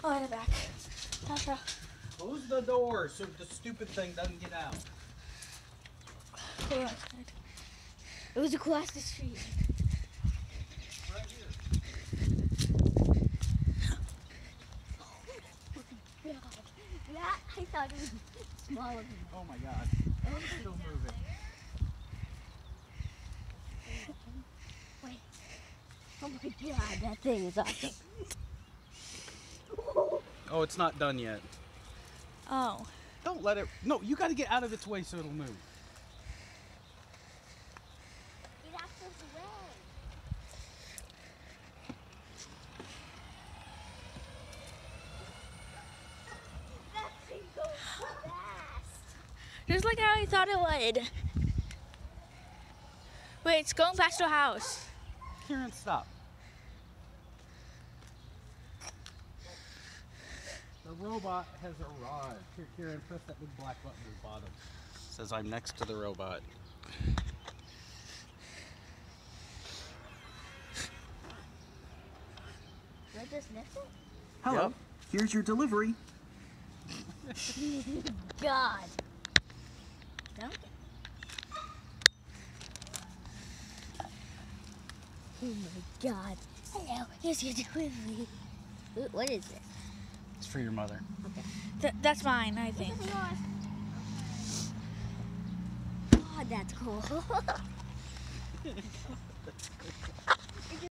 Oh, in the back. Tasha. Close the door so the stupid thing doesn't get out. Hold on. It was across the street. Right here. That, I thought it was smaller than that. Oh my god. It's still moving. Wait. Oh my god, that thing is awesome. Oh, it's not done yet. Oh. Don't let it. No, you got to get out of its way so it'll move. Get out of the way. That thing goes fast. Just like how I thought it would. Wait, it's going past your house. Kieran, stop. The robot has arrived. Here, Kieran, press that big black button at the bottom. It says I'm next to the robot. Did I just miss it? Hello, Yep. here's your delivery. God. Don't. Oh my God. Hello, here's your delivery. What is this? It's for your mother. Okay. That's mine, I think. God, that's cool.